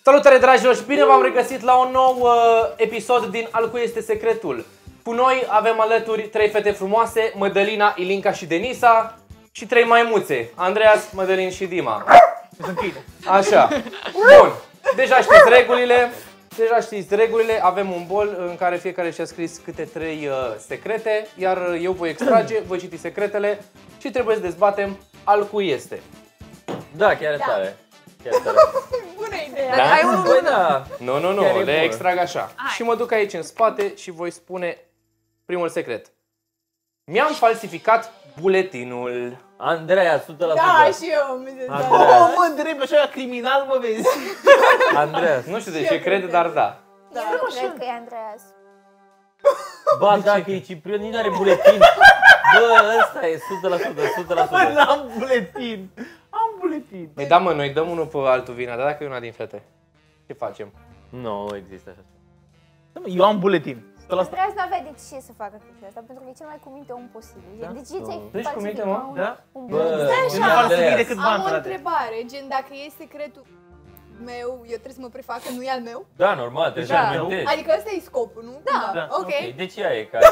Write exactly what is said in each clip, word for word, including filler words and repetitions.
Salutare dragilor și bine v-am regăsit la un nou uh, episod din Al cui este secretul. Cu noi avem alături trei fete frumoase, Mădălina, Ilinca și Denisa și trei maimuțe, Andreas, Mădălin și Dima. Așa. Bun. Deja știți regulile. Deja știți regulile. Avem un bol în care fiecare și-a scris câte trei uh, secrete, iar eu voi extrage, voi citi secretele și trebuie să dezbatem al cui este. Da, chiar e tare. Chiar tare. Bună idee! Da? Ai unul bun, da. Nu, nu, nu, Chiar e le bun. extrag așa. Hai. Și mă duc aici în spate și voi spune primul secret. Mi-am falsificat buletinul. Andreea, o sută la sută. Da, și eu mi se Andreea. da. Oh, mă, drept, așa criminal mă vezi. Andreea. Nu știu de ce cred, dar da. Da. Eu nu cred că e Andreas. Ba, dacă e Ciprian, nici n-are buletin. Bă, ăsta e o sută la sută, o sută la Bă, sută. n-am buletin. Am buletin. Păi da, mă, noi dăm unul pe altul vina, dar dacă e una din fete, ce facem? Nu există așa. Da, mă, eu am buletin. o sută la sută. Andreas n-avea de ce să facă chestia asta, pentru că e cel mai cuminte om posibil. Da? De ce ți-ai Tu ești cuminte, mă? falsificat un- Da? un Bă, buletin? Stai nu Nu așa, falsific Andreas. decât bani, Am o frate. întrebare, gen dacă e secretul meu, eu trebuie să mă prefac că nu e al meu? Da, normal, trebuie să Da. argumentezi. Adică ăsta e scopul, nu? Da. Da. Ok. Ok, deci ea e care...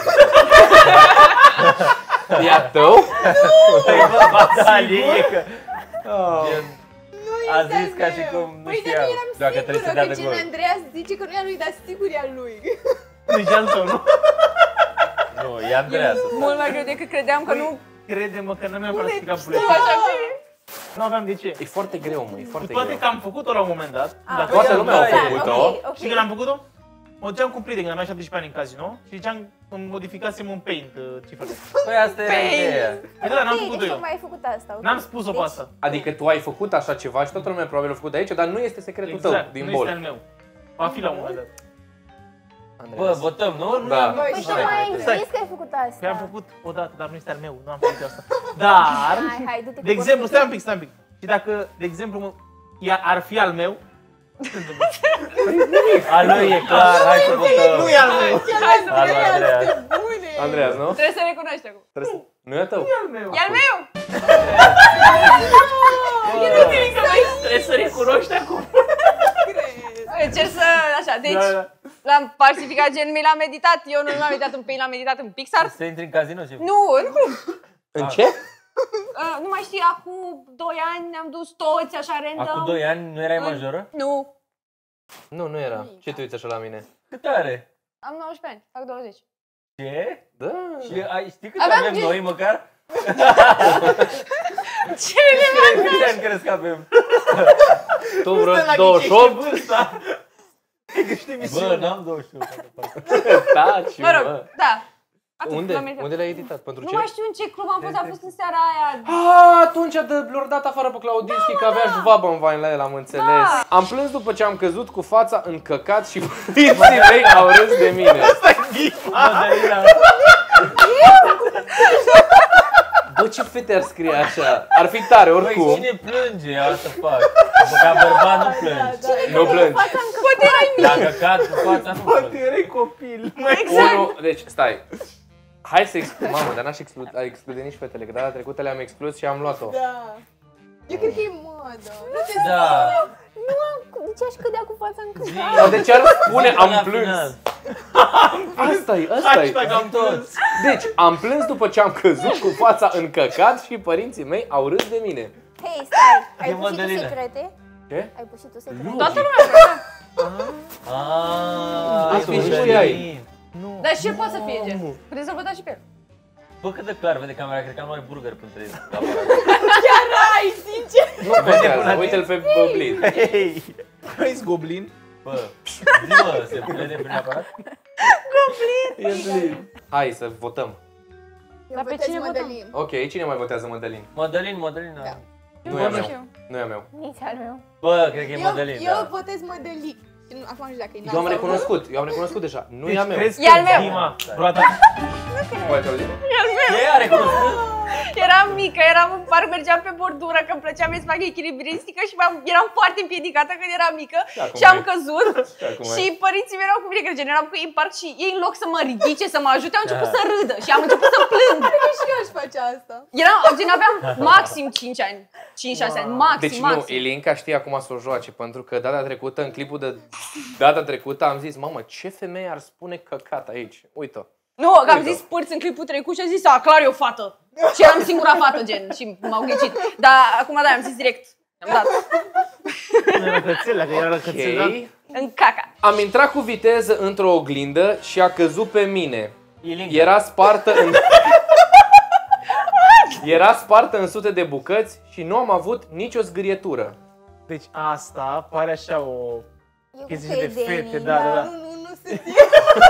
E a tău? Păi, bă, batalie, că... Gen, Nu A este zis al ca meu. și cum nu Păi, știa dar nu eram dacă trebuie să sigură dea că de gen gol. Andreas zice că nu e al lui, dar sigur e al lui. Deci al tău, nu? Nu, e Andreea să Mult mai greu decât credeam că nu... Crede-mă că nu mi-am falsificat Știu buletin. așa că Nu aveam de ce. E foarte greu, mă, e Cu foarte toate greu. că am făcut-o la un moment dat. Dacă Toată ea- lumea a Da, făcut-o. Ok, ok. Și când am făcut-o, mă duceam cu prieteni, când aveam șaptesprezece ani în casino și ziceam, îmi modificasem în Paint uh, cifrele. Păi asta era ideea. Păi da, n-am Ok, făcut-o deci eu. tu mai ai făcut asta. ok. N-am spus-o pe Deci, asta. Adică tu ai făcut așa ceva și toată lumea probabil a făcut de aici, dar nu este secretul tău Exact, din nu bol. este al meu. Va fi la un moment dat. Bă, votăm, nu? Da. Băi, Păi stai, tu mai ai stai. zis că ai făcut asta. Păi am făcut odată, dar nu este al meu, nu am făcut asta. Dar, Hai, hai, du-te cu de exemplu, postul. stai un pic, stai un pic. Și dacă, de exemplu, mă- ea ar fi al meu, A lui e clar, hai să votăm. nu e al meu. Hai să Al lui Andreas, Andreea. ce bune! Andreas, nu? Trebuie să recunoști acum. Trebuie să... Nu e a tău. Nu e al meu. E al meu! Trebuie să recunoști acum. Încerc să... Așa, deci Da, da. l-am falsificat, gen mi l-am meditat. Eu nu l-am meditat în Paint, l-am meditat în Pixar. Să intri în casino ce? Nu, în cum? În ce? Uh, nu mai știi, acum doi ani ne-am dus toți așa random. Acum doi ani nu erai În- majoră? Nu. Nu, nu era. Ce te uiți așa la mine? Cât are? Am nouăsprezece ani, fac douăzeci. Ce? Da. Și ai, știi cât Aveam avem gen- noi măcar? Ce relevant! Câți ani crezi că avem? Tu vreo Stă la douăzeci și ghicei opt? și vârsta. Că știi Bă, misiunea. n-am douăzeci și opt. Taci, Mă rog, mă. da. Atât, Unde? l-am meditat. Unde l-ai editat? Pentru Nu ce? mai știu în ce club am fost, a fost în seara aia. Ah, atunci de l-au dat afară pe Claudinski, că avea jvabă în vain la el, am înțeles. Da. Am plâns după ce am căzut cu fața în căcat și părinții mei au râs de mine. Mădălina. Bă, ce fete ar scrie așa? Ar fi tare, Băi, oricum. cine plânge? Asta fac. Bă, ca bărbat nu plângi. Nu plângi. Poate erai mic. Dacă cad cu fața nu Poate plângi. erai copil. Unu, deci, stai. Hai să exclud, mamă, dar n-aș exclude, exclude nici fetele, că data trecută le-am exclus și am luat-o. Da. Eu cred că e modă. Nu te Da. Nu am... De ce aș cădea cu fața în cât? Dar de ce ar spune am La plâns? final. Asta-i, asta-i. Hashtag am Toți. Deci, am plâns după ce am căzut cu fața în căcat și părinții mei au râs de mine. Hei, stai! Ai E pus și tu Mădălina. secrete? Ce? Ai pus și tu secrete? Toată lumea vrea. Aaaa, Asta e și cu ei. Dar și el poate să fie gen. Puteți să-l votați și pe el. Bă, cât de clar vede camera, cred că am luat burger între aparat. Ai, sincer! Nu contează, uite-l pe Blid. Hei! Crezi goblin? Bă, zi mă, se vede prin aparat? E Blid. Hai să votăm. Eu Dar pe votez cine votăm? Mădălin. Ok, cine mai votează Mădălin? Mădălin, Mădălin. Da. Nu e a meu. Și eu. Nu e a meu. Nici al meu. Bă, cred că e Eu, Mădălin, eu da. votez Mădălin. Și nu- Acum nu știu dacă e Eu am sau recunoscut, eu am recunoscut deja. Nu e a meu. crezi E al că meu. Dima, vreodată... Poate auzi? Ce a recunoscut? Eram mică, eram în parc, mergeam pe bordură, că îmi plăcea să fac echilibristică și eram foarte împiedicată când eram mică și am căzut. Și părinții mei erau cu mine, că gen eram cu ei în parc și ei în loc să mă ridice, să mă ajute, au început să râdă și am început să plâng. Cred că și eu aș face asta. Eram, gen aveam maxim cinci ani, cinci șase ani, maxim, Deci maxim. nu, Ilinca știe acum să o joace, pentru că data trecută, în clipul de data trecută, am zis, mamă, ce femeie ar spune căcat aici? Uite-o. Nu, că am zis părți în clipul trecut și am zis, a, clar e o fată. Și eram singura fată, gen, și m-au ghicit. Dar acum da, am zis direct. Am dat. Era cățelea, că era cățelea. Ok. În caca. Am intrat cu viteză într-o oglindă și a căzut pe mine. Ilinca. Era spartă în... Era spartă în sute de bucăți și nu am avut nicio zgârietură. Deci asta pare așa o Eu chestie cu de Deni, fete, da, da, da. Nu, nu, nu sunt eu.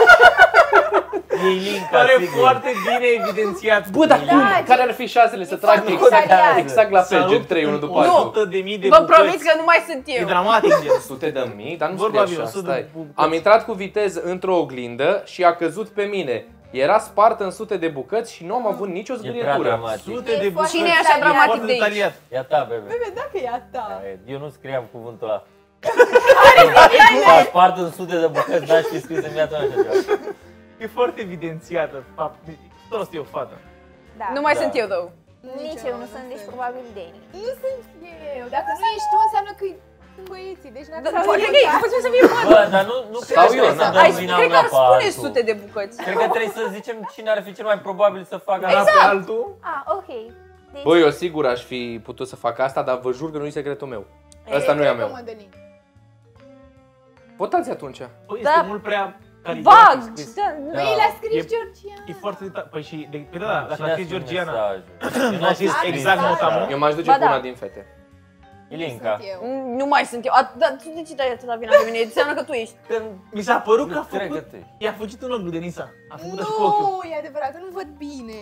E Ilinca, Pare sigur. foarte bine evidențiat. Bă, dar cum? Da, Care ar fi șansele să e trag foarte exact, detaliat. exact la fel, gen trei, unul după o altul? sută de mii de Vă bucăți. promit că nu mai sunt E eu. dramatic, gen. Sute de mii? Dar nu Vorba scrie bine, așa, o sută de stai. bucăți. Am intrat cu viteză într-o oglindă și a căzut pe mine. Era spartă în sute de bucăți și nu am avut nicio E prea zgârietură. dramatic. Sute E de bucăți. Cine e așa dramatic Foarte de aici? detaliat. E a ta, bebe. Bebe, dacă e a ta. Eu nu scriam cuvântul ăla. S-a spart în sute de bucăți, n-aș fi scris în viața mea așa ceva. E foarte evidențiată. Fapt, toți e o fată. Da. Nu mai Da. sunt eu, două. Nici eu nu sunt, deci probabil Deni. Nu sunt eu. Dacă nu ești tu, înseamnă că sunt băieții. Deci n-ar Da, trebui Cred că e posibil să fie mă. Bă, dar nu, nu cred Sau că eu, trebuie să na. dăm Ai, vina cred că una ar pe spune altul. sute de bucăți. Cred că trebuie să zicem cine ar fi cel mai probabil să facă Una asta. pe altul. Ah, ok. Deci, Băi, eu sigur aș fi putut să fac asta, dar vă jur că nu e secretul meu. Ăsta nu e a meu. Mădălin. Votați atunci. Băi, Da. este mult prea caligrafic Vag! scris. Da, Da. Băi, l-a scris E- Georgian. E foarte detaliat. Păi și, de, pe da, dacă Cine a a scris scris Georgiana, mesajul? nu a scris Am exact scris nota asta. Eu m-aș duce Ba cu da. una din fete. Ilinca. Sunt eu. Nu mai sunt eu. A- Dar tu de ce dai atâta vina pe mine? Înseamnă că tu ești. când mi s-a părut că Nu a cred că făcut, tu ești. i-a fugit un ochi lui Denisa. A făcut așa cu ochiul. Nu, e adevărat că nu văd bine.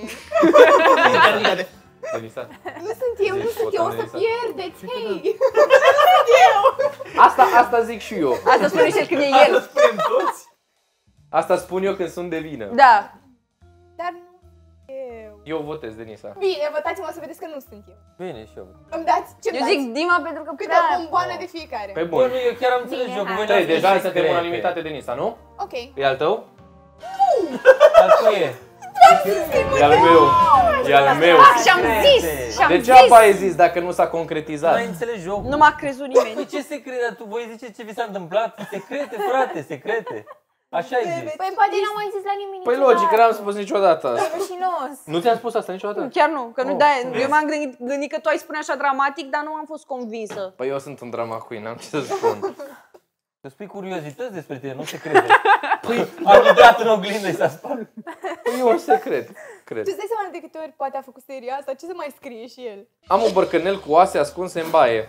Denisa. Nu sunt eu, nu Zici, sunt eu, o să Denisa. pierdeți, hei! Asta, asta zic și eu. Asta spune și el când e Asta el. spunem toți. Asta spun eu când sunt de vină. Da. Dar nu eu. Eu votez, Denisa. Bine, votați-mă să vedeți că nu sunt eu. Bine și eu. Îmi dați ce Eu zic Dima pentru că câte prea... o bomboană de fiecare. Pe Bă, bun. nu, eu chiar am înțeles Bine, jocul. hai. voi Trei, n-ați deja scris suntem secrete. unanimitate, Denisa, nu? Ok. E al tău? Al cui e? E al meu. E al meu. Și-am zis! Și-am Degeaba ai zis! zis dacă nu s-a Nu concretizat. ai înțeles jocul. Nu m-a crezut nimeni. De ce secrete? Tu voi ziceți ce vi s-a întâmplat? Secrete, frate, secrete. Așa ai zis. Păi poate n-am mai zis la nimeni Păi niciodată. logic, că n-am spus niciodată. E rușinos. Nu ți-am spus asta niciodată? Chiar nu, că nu Oh, da, vezi? eu m-am gândit, gândit că tu ai spune așa dramatic, dar nu am fost convinsă. Păi eu sunt un drama queen, n-am ce să spun. Să spui curiozități despre tine, nu secrete. Păi, am intrat în oglindă și s-a spart. Păi e un secret, cred. Tu îți dai seama de câte ori poate a făcut seria asta? Ce să mai scrie și el? Am un bărcănel cu oase ascunse în baie.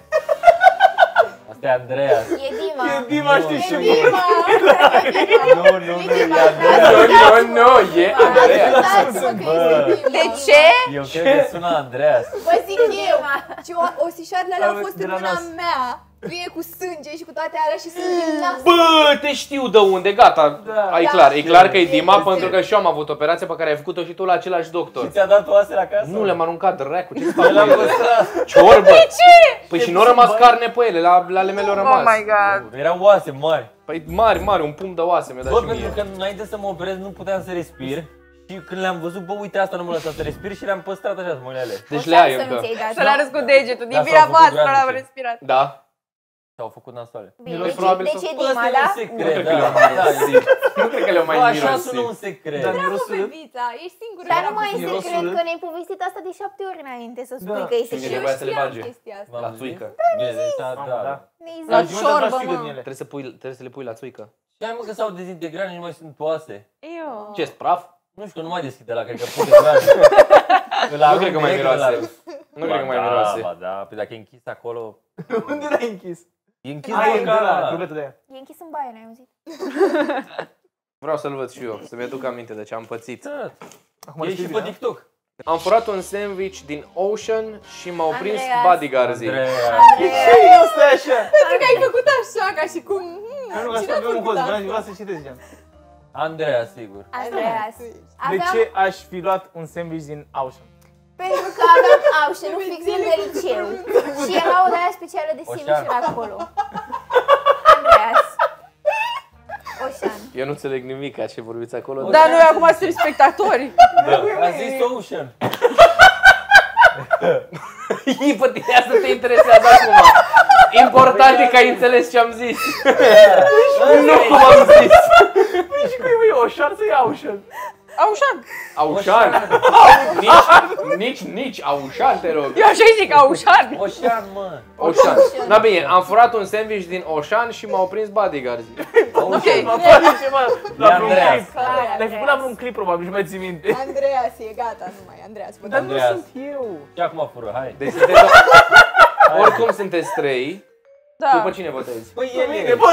Asta e Andreea. E Dima. E Dima, știi și eu. Dima! Nu, nu, nu, e Nu, Andreea. nu, nu, e Andreea. Dați-mă că este Dima. De ce? Eu cred că sună Andreas. Vă zic eu, ce o, osișoarele alea au fost De în la mâna nas. mea. Pline cu sânge și cu toate alea și sunt din nas. Bă, te știu de unde, gata. Da. Ai Da. clar, e clar că e Dima Este. pentru că și eu am avut operația pe care ai făcut-o și tu la același Și doctor. ți-a dat oasele acasă? Nu le-am aruncat, dracu, ce-ți fac Eu le-am cu ele? păstrat. Ciorbă! De ce? Păi Ce și nu a rămas bani? carne pe ele, la, la ale mele au rămas. god. Erau oase mari. Păi mari, mari, un pumn de oase mi-a dat Bă, și pentru mie. că înainte să mă operez nu puteam să respir. Și când le-am văzut, bă, uite asta nu mă lăsa să respir și le-am păstrat așa să mă le ale. Deci O le ai să nu încă. ți-ai dat. Să le arăt cu degetul, din Da, vina s-au făcut voastră granițe. l-am respirat. Da? S-au făcut nasoale. Bine, Miros deci, probabil deci să- e Bă, Dima, asta e da? un secret, Nu cred că da, le-au mai da, mirosit. Nu cred că le-au mai Bă, așa sună mirosit. un secret. Dar Lasă mirosul bebița, ești singură. Dar care nu a mai e făcut mirosul secret ăla. că ne-ai povestit asta de șapte ori înainte să spui Da. că e Cine secret. trebuia să le știam bage? chestia asta. V-am La zis? țuică. Bine, deci, da, Mamă, da. da. Ne-ai La zis. Eu ciorbă, am dat mă. din ele. Trebuie să, pui, trebuie să le pui la țuică. Și hai mă că s-au dezintegrat și nu mai sunt oase. Eu. Ce, praf? Nu știu, că nu mai deschide la, cred că pute dragi. Nu cred că mai miroase. Nu cred că mai miroase. Ba da, pe dacă e închis acolo... Unde l-ai închis? E închis Ai, bă, da, ăla. la cubetul de aia. E închis în baie, n-ai auzit? Vreau să-l văd și eu, să-mi aduc aminte de ce am pățit. Da, Acum e știi și bine, pe TikTok. Am furat un sandwich din Ocean și m-au prins Andreas. bodyguards-ii. Andreea. Ce nu stai așa? Pentru că ai făcut așa, ca și cum... hmm, Eu nu, cine asta a avem un făcut host, asta? vreau să citesc, gen. Andreea, sigur. Andreas. De Aveam... ce aș fi luat un sandwich din Ocean? Pentru că aveam Aușenul fix lângă liceu. Și era o de-aia specială de semișuri acolo. Andreas. Ocean. Eu nu înțeleg nimic a ce vorbiți acolo. Dar noi acum suntem spectatori. A zis Ocean. Ii, pe tine asta te interesează acum. Important e că ai înțeles ce am zis. Nu cum am zis. Și cum e Oșan să ia Oșan. Aușan. Aușan. Nici, nici, nici Aușan, te rog. Eu așa zic, Aușan. Ocean, mă. Oșan. Da, bine, am furat un sandwich din Oșan și m-au prins bodyguards. Ok. Andreas. L-ai făcut la vreun clip probabil și mai ții minte. Andreas e gata, nu mai Andreas. Vă Dar dau. nu Andreas. sunt eu. Și acum fură, hai. Deci sunteți... Oricum sunteți trei. Tu pe Da. cine votezi? Păi el e.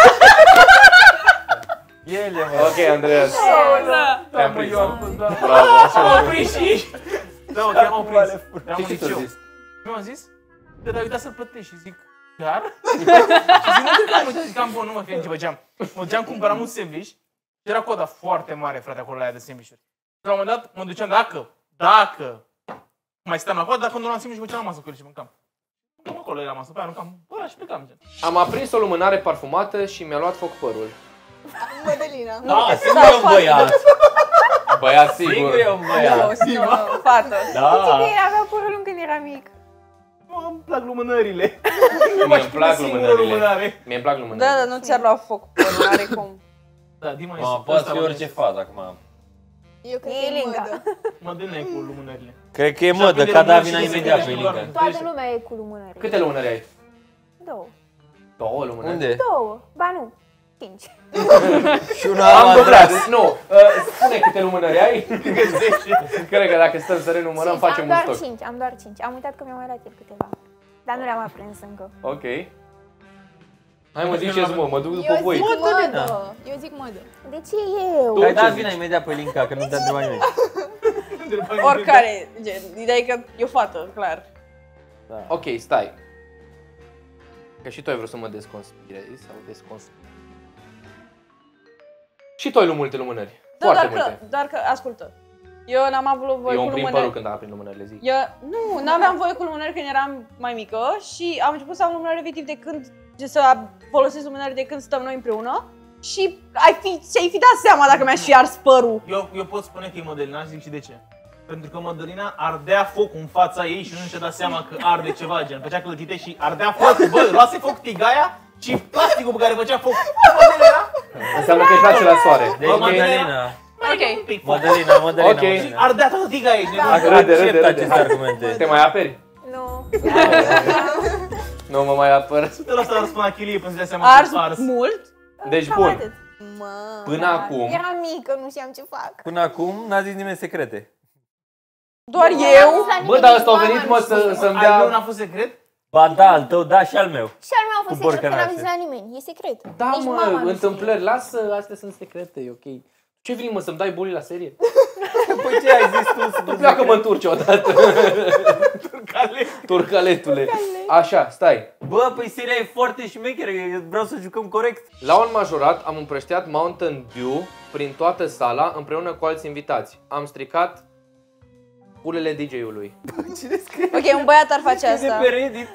El e, mă. Ok, Andreas. Da. Te-am Mă, prins. eu am fost, da. Bravo, așa M-am mă prins și ești. Da, mă, chiar m-am prins. Eram Și în ce ți-a liceu. zis? Nu am zis? Că dar uitat să-l plătești și zic, chiar? Și zic, nu cred că am uitat, zic, am bun, nu mă fie ce făceam. Mă duceam, cumpăram un sandwich și era coada foarte mare, frate, acolo la aia de sandwich-uri. Și la un moment dat mă duceam, dacă, dacă mai stăm la coadă, dacă nu l-am sandwich, mă duceam la masă cu el și mâncam. Mâncam acolo, era masă, pe aia mâncam, bă, și plecam, gen. Am aprins o lumânare parfumată și mi-a luat foc părul. Mădălina. Da, sigur e un băiat. Băiat, sigur. Sigur e un Nu, băiat. nu, fată. Da. Bine, avea părul lung când era mic. Mă, îmi plac lumânările. Mie îmi plac Singură lumânările. lumânare. Mie îmi plac Da, lumânările. dar nu ți-ar lua foc, nu are cum. Da, Dima Mă, este. poate fi orice fază acum. Eu cred E că e Linga. mădă. Mă dâne cu lumânările. Cred că e Și mădă, aprinde ca lumânări Davina și se imediat pe gândește lincă. doar. Toată lumea e cu lumânări. Câte lumânări ai? Două. Două lumânări. Unde? Două. Ba nu. Cinci. Și una Am am dobrat. Andreas. Nu, uh, spune câte lumânări ai. Cred că dacă stăm să renumărăm, Cinci. facem Am un doar stoc. cinci. Am doar cinci. Am uitat că mi-a mai luat el câteva. Dar nu le-am aprins încă. Ok. Hai mă, ziceți mă, mă duc după Eu voi. zic Mădălina. mădă. Eu zic mădă. De ce eu? Tu Hai, ce Davina zici? imediat pe linka, că nu te-a întrebat nimeni. Oricare, gen, ideea e că e o fată, clar. Ok, stai. Că și tu ai vrut să mă desconspirezi sau desconspirezi. Și tu ai luat multe lumânări. Da, Foarte doar că, multe. doar că, ascultă. Eu n-am avut voie Eu cu îmi prind părul lumânări. când am aprind lumânările, zic. Eu, nu, n-aveam voie cu lumânări când eram mai mică și am început să am lumânări efectiv de când, de să folosesc lumânări de când stăm noi împreună. Și ai fi, ți-ai fi dat seama dacă mi-aș fi ars părul. Eu, eu pot spune că e Mădălina și zic și de ce. Pentru că Mădălina ardea foc în fața ei și nu și-a dat seama că arde ceva, gen. Făcea clătite și ardea foc, bă, luase foc tigaia și plasticul pe care făcea foc. Mădălina, Înseamnă că îi place la soare. Deci, Ok. Mădălina. Ok. un pic foc. Mădălina, Mădălina, Ok. Mădălina. Și ardea toată tigaia, gen. Râde, râde, Accept râde. aceste argumente. Te mai aperi? Nu. Nu mă mai apăr. o sută la sută răspund la chilie până să dea seama Ars că ars. mult? Deci Cam bun. atât. Mă. Până acum, Eram mică, nu știam ce fac. Până acum n-a zis nimeni secrete. Doar Nu eu? am zis la bă, nimeni, dar nici ăsta a mama venit nu mă știe. să, să-mi Al meu dea... n-a fost secret? Ba da, al tău, da și al meu. Și al meu a fost Cu secret, că n-am borcănașe. zis la nimeni. E secret. Da, Nici mama mă, nu întâmplări, lasă, astea sunt secrete, e ok. Ce vin mă, să-mi dai bully la serie? Păi ce ai zis tu? Nu pleacă mă în Turcia odată. Turcaletule. Așa, stai. Bă, păi seria e foarte șmecheră, eu vreau să jucăm corect. La un majorat am împrăștiat Mountain Dew prin toată sala împreună cu alți invitați. Am stricat ulele D J-ului. Ok, un băiat ar face De asta. pe Reddit.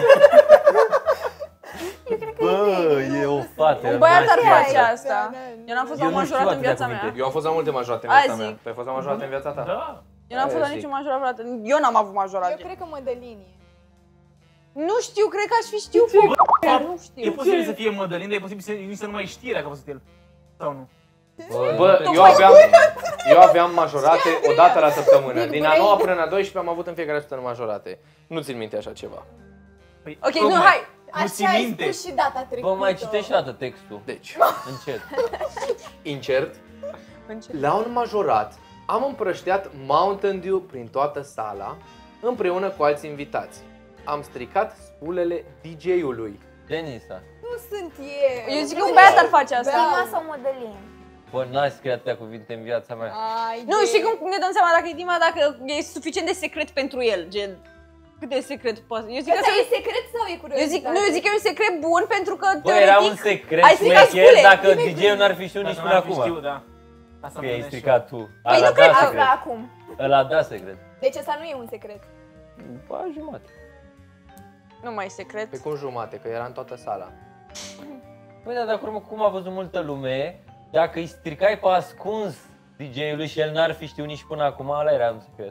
Bă, e o fată. Un băiat ar n-aș face știa. asta. Eu n-am fost Eu la nu știu majorat în atâtea viața cuvinte. mea. Eu am fost la multe majorate în Azi viața mea. zic. Tu ai fost la majorate în viața ta? Da. Eu n-am fost la Aia niciun zic. majorat vreodată. Eu n-am avut majorat. Eu gen. cred că Mădălinie. Nu știu, cred că aș fi știut. Dar nu E știu. posibil să fie Mădălin, dar e posibil să, nici să nu mai știe dacă a fost el. Sau nu? Bă, eu aveam, eu aveam majorate o dată la săptămână. Din a noua până în a douăsprezecea am avut în fiecare săptămână majorate. Nu țin minte așa ceva. Păi, Ok, tocmai. nu, hai. Nu ții Așa ai minte. spus și data trecută. Bă, mai citești o dată textul. Deci, Încet. incert. La un majorat am împrăștiat Mountain Dew prin toată sala împreună cu alți invitați. Am stricat spulele D J-ului. Denisa. Nu sunt eu. Eu zic că un băiat ar face asta. Dima sau Mădălin? Bă, n-ai scris atâtea cuvinte în viața mea. Ai Nu, de- știi cum ne dăm seama dacă e Dima, dacă e suficient de secret pentru el, gen. Cât de secret poate? Eu zic că Asta e secret sau e curiozitate? eu zic, nu, eu zic că e un secret bun pentru că Bă, era un teoretic secret ai stricat șmecher spule. dacă D J-ul n-ar fi știut nici Dacă până n-ar fi acum. știut, da. Asta Că mă ai gândesc și stricat tu. Păi Ăla nu cred da că- secret. Afla acum. Ăla da secret. Deci asta nu e un secret. Ba, jumate. Nu mai e secret. Pe cum jumate, că era în toată sala. Păi da, dar acum cum a văzut multă lume, dacă îi stricai pe ascuns D J-ului și el n-ar fi știut nici până acum, ăla era un secret.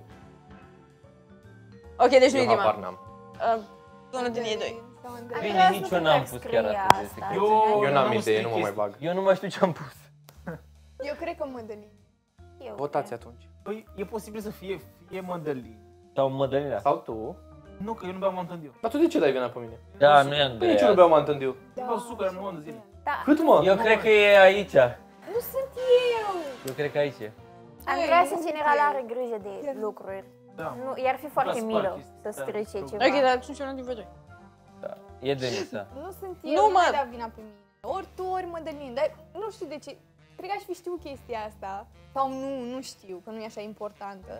Ok, deci nu Eu e habar Dima. n-am. Uh, Unul din ei doi. Sau Andrei. Bine, Andreea, nici nu eu n-am cred pus că chiar scrie atât de asta. secret. Eu, Eu n-am n-am idee, nu mă strict mai bag. Eu nu mai știu ce am pus. Eu cred că Mădălin. Eu Votați cred. atunci. Păi e posibil să fie, fie Mădălin. Sau Mădălina. Sau tu. Nu, că eu nu beau Mountain Dar tu de ce dai vina pe mine? Da, nu e Păi nici eu nu Andreea. beau Mountain Dew. Eu beau sucre în mod de zile. Da. Cât mă? Eu cred că e aici. Nu sunt eu! Eu cred că aici e. Andreas în general are grijă de lucruri. Da. Nu, i-ar fi foarte Îmi milă place să chestia. strice Da. ceva. Ok, dar atunci unul din voi doi. Da. E Denisa. Nu sunt Nu, eu, nu mă. mai da vina pe mine. Ori tu, ori Mădălin. Dar nu știu de ce. Cred că aș fi știut chestia asta. Sau nu, nu știu, că nu e așa importantă.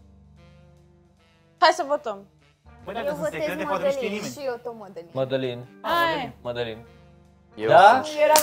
Hai să votăm. Băi, dacă Eu sunt votez secrete, poate nu știe Mădălin. nimeni. Și eu tot Mădălin. Mădălin. Hai. Mădălin. Eu Da? sunt. Eram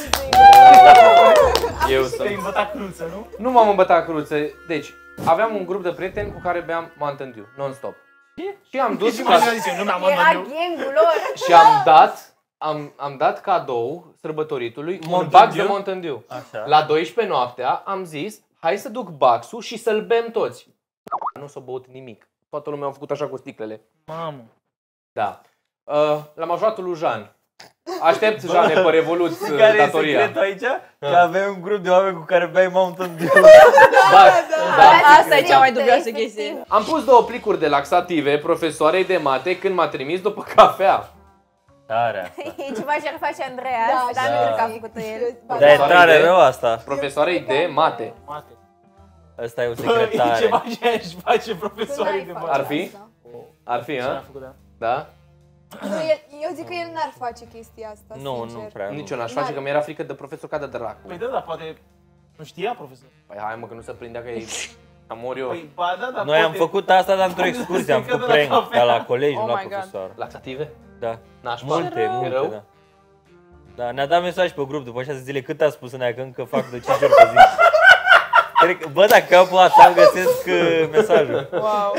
sigură. Eu Te-ai sunt. îmbătat cruță, nu? Nu m-am îmbătat cruță. Deci, aveam un grup de prieteni cu care beam Mountain Dew, non-stop. Și am dus Și ca... mai zice, nu mi-am Era Mountain Dew. gangul lor. și am dat am, am dat cadou sărbătoritului un Mountain bag de Dew? Mountain Dew. Așa. La douăsprezece noaptea am zis, hai să duc baxul și să-l bem toți. Nu s-a băut nimic. Toată lumea a făcut așa cu sticlele. Mamă. Da. Uh, l-am ajutat lui Jean. Aștept, Jean, pe Revolut Care e datoria. secretul aici? Că aveai un grup de oameni cu care beai Mountain Dew. Da, da. Asta e cea mai dubioasă chestie. Am pus două plicuri de laxative profesoarei de mate când m-a trimis după cafea. Tare asta. E ceva ce ar face Andreas, Da, dar nu da. cred că a făcut-o el. Ba, Dar e da. tare de- rău asta. Profesoarei de mate. Mate. Ăsta e un Bă, secret e tare. ceva ce aș face Tu profesorii n-ai de face mate. Ar fi? asta. Ar fi, Ce a ha? făcut, da? Da? Nu, el, eu zic că el n-ar face chestia asta, Nu, sincer. nu prea. Nici eu n-aș face, că mi-era frică de profesor ca de dracu. Păi da, da, poate nu știa profesor. Păi hai mă, că nu se prindea că e... Am mor eu. Păi ba da, da, Noi am poate- făcut asta, dar într-o excursie, am Secret făcut de la prank, cafea. dar la colegi, Oh nu la my God. profesor. Laxative? Da. Nașpa? Multe, multe, Rău? da. Da, ne-a dat mesaj pe grup după șase zile, cât a spus în aia, că încă fac de cinci ori pe zi. Cred că, bă, dacă capul WhatsApp găsesc uh, mesajul. Wow.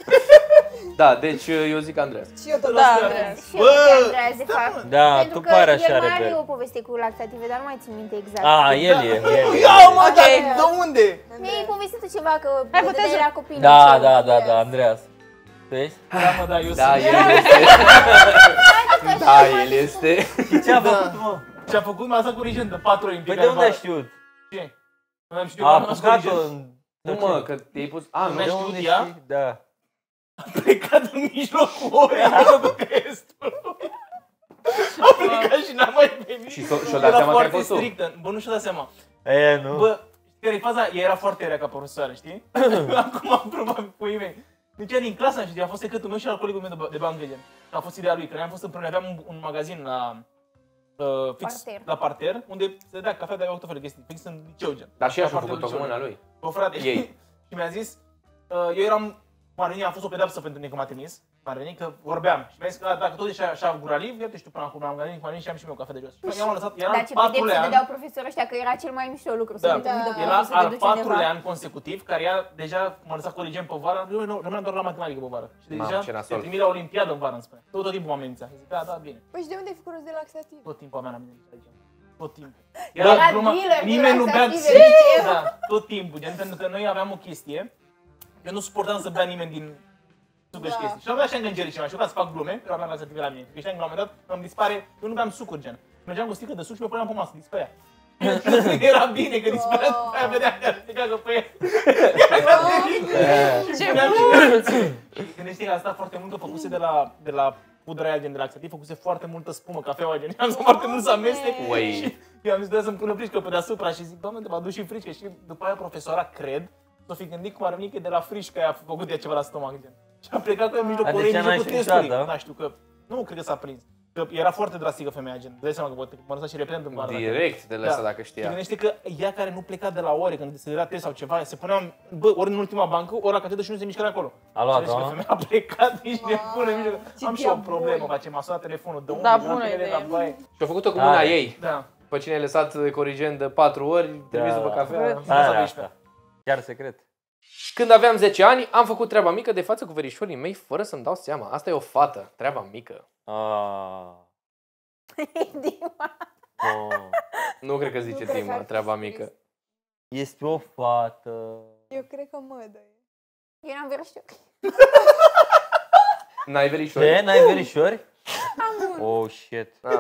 Da, deci eu zic Andreas. Și eu tot Da, la Andreas. Și eu zic Andreas, de fapt. Da, Pentru tu că pare el așa mai are rebel. o poveste cu laxative, dar nu mai țin minte exact. A, el e, el e. Ia mă, Ok. dar de unde? Mi-ai povestit tu ceva că Hai, de votează. la copil. Da, da, da, da, Andreas. Tu ești? Da, mă, da, eu Da, sunt. el este. Da, el este. Și ce a făcut, mă? Ce a făcut m-a lăsat corigent de patru ori în Păi fiecare de unde ai vară. știut? Ce? Nu am știut, A m-am apucat-o corigent. în... Nu mă, că te-ai pus... A, nu. De De știut unde ea? știi? Da. A plecat în mijlocul orei, în mijlocul crestului. A plecat și n-a mai venit. Și s-o- și-o dat Era seama că ai foarte fost tu. strictă. Bă, nu și-o dat seama. E, nu. Bă, care e faza? Ea era foarte rea ca profesoară, știi? Acum, probabil, puii mei. Deci ea din clasa, știi, a fost secretul meu și al colegul meu de, de Banghelian. A fost ideea lui, că noi am fost împreună, aveam un, un magazin la... Uh, fix Parter. la parter, unde se dea cafea, dar tot felul de chestii, fix în liceu, gen. Dar și La ea și-a parterul făcut-o cu liceului. mâna lui. Bă, frate, Ei. și mi-a zis, uh, eu eram Marvenie, a fost o pedapsă pentru mine că m-a trimis, Marvenie, că vorbeam. Și mi-a zis că dacă tot ești așa gura liv, iată, știu, până acum am gândit cu Marvenie și am și eu cafea de jos. Și i-am lăsat, era Dar al ce patrulea pedepse an. dădeau profesorii ăștia, că era cel mai mișto lucru să Da, te trimită Da. era profesorul să te al duci patrulea undeva. an consecutiv, care ea deja m-a lăsat colegent pe vară, eu nu- rămâneam doar la matematică pe vară. Și Mamă, deja ce te nasol. trimit la Olimpiadă în vară, îmi spune. Tot, tot timpul m-am amenințat. Zic, da, da, bine. Păi și de unde ai făcut rost de laxativ? Tot timpul mea n-am amenințat aici. Tot timpul. Era gluma, dealer de nimeni nu bea laxative, liceu. Da, tot timpul. Gen, pentru că noi aveam o chestie, eu nu suportam să bea nimeni din sucuri și Da. chestii. Și aveam așa îngângeri și mai știu ca să fac glume, eu aveam laxative la mine. Deci la un moment dat îmi dispare, eu nu beam sucuri, gen. Mergeam cu o sticlă de suc și mă puneam pe masă, dispărea. Era bine că dispărea, după aia vedeam că sticla că pe ea. Ce Și gândește că a stat foarte mult, că făcuse de la, de la pudra aia, gen de laxativ, făcuse foarte multă spumă, cafeaua, gen. Am zis foarte mult să amestec. Ui. Și eu am zis, de să-mi pună frișcă pe deasupra și zic, doamne, te va duci și frișcă. Și după aia profesora, cred, s-o fi gândit cu Marvenie de la frișcă aia a făcut ea ceva la stomac, gen. Și am plecat cu ea în mijlocul Dar de orei, ce în n-ai mijlocul știut, testului. da? Da, știu că, nu cred că s-a prins. Că era foarte drastică femeia, gen. Dai seama că poate mă lăsa și repetent în vară. dacă- Direct de lăsa dacă Și știa. gândește că ea care nu pleca de la ore, când se dădea test sau ceva, se punea, bă, ori în ultima bancă, ori la catedră și nu se mișca de acolo. A luat-o, Și că a? femeia a plecat, nici ne pune în mijloc. Ce Am și eu o diabol. problemă, ca ce m-a sunat telefonul, de unde? Da, Eram bună pe ele idee. la baie. Și-a făcut-o cu Tare. mâna ei. Da. Pe cine ai lăsat corigent de patru ori, trimis Da, după da. cafea. Tare Asta asta. Chiar secret. Când aveam zece ani, am făcut treaba mică de față cu verișorii mei fără să-mi dau seama. Asta e o fată, treaba mică. Ah. Dima. Oh. Nu cred că zice Nu cred că Dima, ar fi treaba scris. mică. Este o fată. Eu cred că mădă e. Eu n-am verișori. N-ai verișori? Ce? N-ai verișori? Am un. Oh, shit. Ah.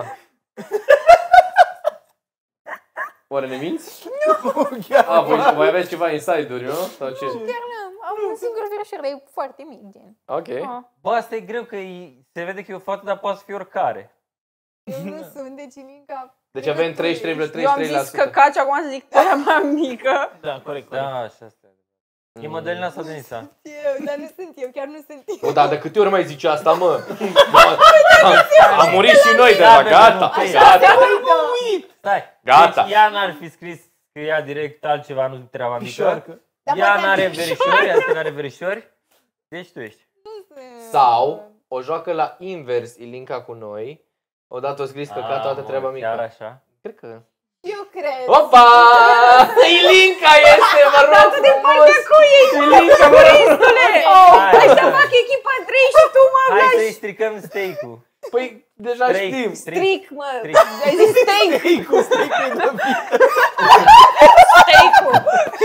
Oare ne minți? Nu, chiar. A, voi, voi aveți ceva inside-uri, nu? Sau ce? Chiar n-am. Am un singur verișor, dar e foarte mic, gen. Ok. Ah. Bă, asta e greu că e, se vede că e o fată, dar poate să fie oricare. Eu nu sunt, deci Ilinca... Deci avem treizeci și trei virgulă Eu am treizeci și trei la zis sută. căcaci, acum să zic treaba mică. Da, corect, corect. Da, așa asta. E Mădălina sau Denisa? Eu, dar nu sunt eu, chiar nu sunt eu. O, da, de câte ori mai zice asta, mă? am, am murit și noi de la gata, gata. Stai. Gata. Deci ea n-ar fi scris că ea direct altceva, nu treaba mică. Pișoarcă. Dar Ea poate n-are am verișori, ea n-are verișori. Deci tu ești. Sau o joacă la invers Ilinca cu noi. Odată o scris căcat, toată Ah, treaba mă, Chiar mică. așa. Cred că... Eu cred. Opa! Ilinca este, mă rog frumos! Ilinca, mă rog! Hai, Hai să hai. fac echipa trei și tu mă Hai lași. să-i stricăm steak-ul. Păi, deja Stric, știm. stric. Stric, mă. Stric. Ai zis steak. Cu stricul de Steak-ul.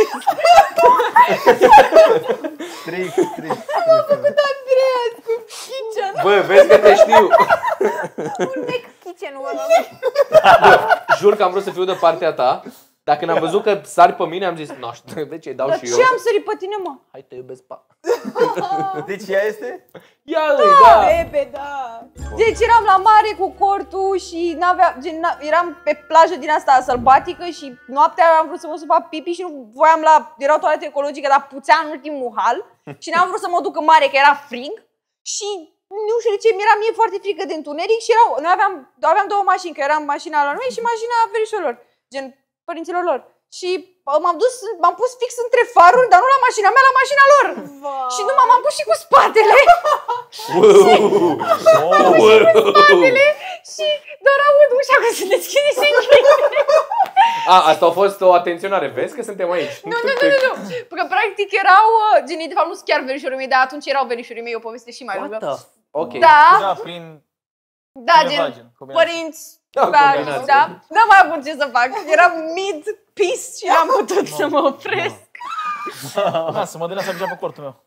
Stric, stric. Andreea cu kitchen. Bă, vezi că te știu. un bec kitchen-ul ăla. Jur că am vrut să fiu de partea ta. Dar când am văzut că sari pe mine, am zis, nu știu, de ce dau Dar și ce eu. am sărit pe tine, mă? Hai, te iubesc, pa. Deci ea este? Ia îi, da. Bebe, da. Deci eram la mare cu cortul și n-avea, gen, n- eram pe plajă din asta sălbatică și noaptea am vrut să mă fac pipi și nu voiam la, era o toaletă ecologică, dar puțea în ultimul hal și n-am vrut să mă duc în mare, că era frig și nu știu de ce, mi-era mie foarte frică de întuneric și erau, noi aveam, aveam două mașini, că eram mașina la noi și mașina verișorilor, gen părinților lor. Și uh, m-am dus, m-am pus fix între faruri, dar nu la mașina mea, la mașina lor. Vai. Și nu m-am pus și cu spatele. spatele și doar aud ușa că se deschide și închide. A, asta a fost o atenționare, vezi că suntem aici. Nu, nu, nu, nu, nu. Că practic erau, uh, gen, de fapt nu sunt chiar verișorii mei, dar atunci erau verișorii mei, o poveste și mai lungă. Ok. Da, Da, prin... da, cineva, gen, gen, combinație. părinți, Da, da, combinație. da, n-am mai avut ce să fac. Eram mid-piece și n-am putut să mă opresc. Lasă, Mădălina s-a pișat pe cortul meu.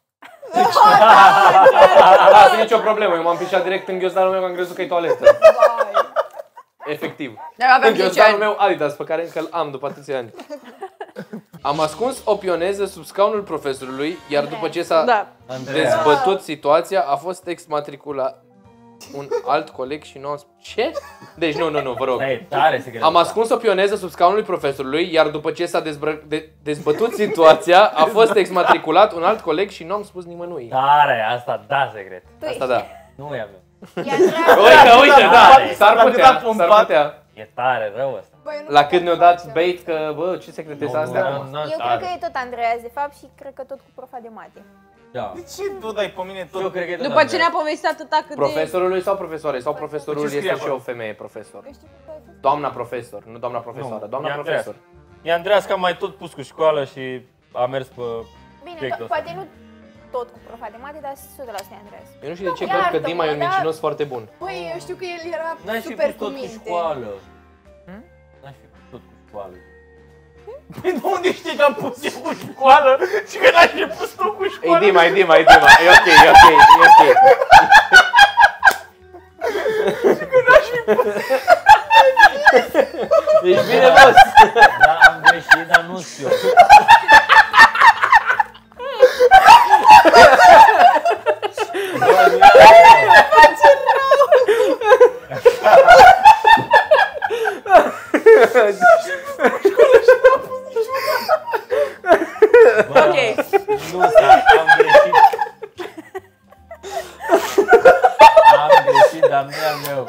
Da, nu e nicio problemă, eu m-am pișat direct în ghiozdanul meu, că am crezut că e toaletă. Efectiv. Dar aveam În zece ghiozdanul ani. meu Adidas, pe care încă îl am după atâția ani. Am ascuns o pioneză sub scaunul profesorului, iar după ce s-a Da. Andreea. dezbătut situația, a fost exmatriculat un alt coleg și nu am spus... Ce? Deci nu, nu, nu, vă rog. Da, e tare secret. Am ascuns o pioneză sub scaunul profesorului, iar după ce s-a dezbră... de... dezbătut situația, a fost exmatriculat un alt coleg și nu am spus nimănui. Tare, asta da secret. Asta da. Nu e avem. E Andreea. Uite, uite, da, Tare. s-ar La cât putea, a pompat. s-ar putea. E tare rău ăsta. Băi, eu nu La pot cât ne-au face. dat bait că, bă, ce secrete sunt astea? Nu, nu, Eu tare. cred că e tot Andreea, de fapt, și cred că tot cu profa de mate. Da. De ce tu dai pe mine Eu tot? cred că e tot După ce Andreea. ne-a povestit atâta cât de... Profesorului sau profesoarei? Sau profesorul Ce scrie este și acolo? o femeie profesor? Eu știu că ai fost. Doamna profesor, nu doamna profesoară, Nu, doamna e Andreea. profesor. E Andreas că a mai tot pus cu școală și a mers pe... Bine, Subiectul to- poate nu tot cu profa de mate, dar o sută la sută e Andreea. Eu nu știu de ce Iartă-mă, cred că Dima e un dar- mincinos foarte bun. Băi, eu știu că el era N-aș fi super pus cu tot cu minte. școală. N-aș fi pus tot cu școală. Păi de unde știi că am pus eu cu școală și că n-aș fi pus tu cu E școală? Dima, e Dima, e Dima, e ok, e ok, e ok. Ești bine, boss? Da, am greșit, dar nu știu. Bă, Ok. nu, s-a- am greșit. Am greșit, dar nu e al meu.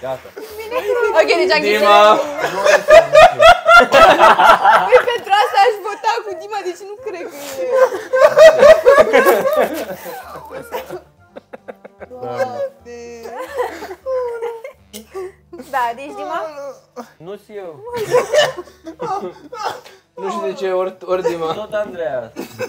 Gata. Ok, deci am ghicit. Dima! Păi pentru asta aș vota cu Dima, deci nu cred că e. Doamne. Da, deci Dima? Nu știu eu. Nu știu de ce, ori, ori Dima. Tot Andreea.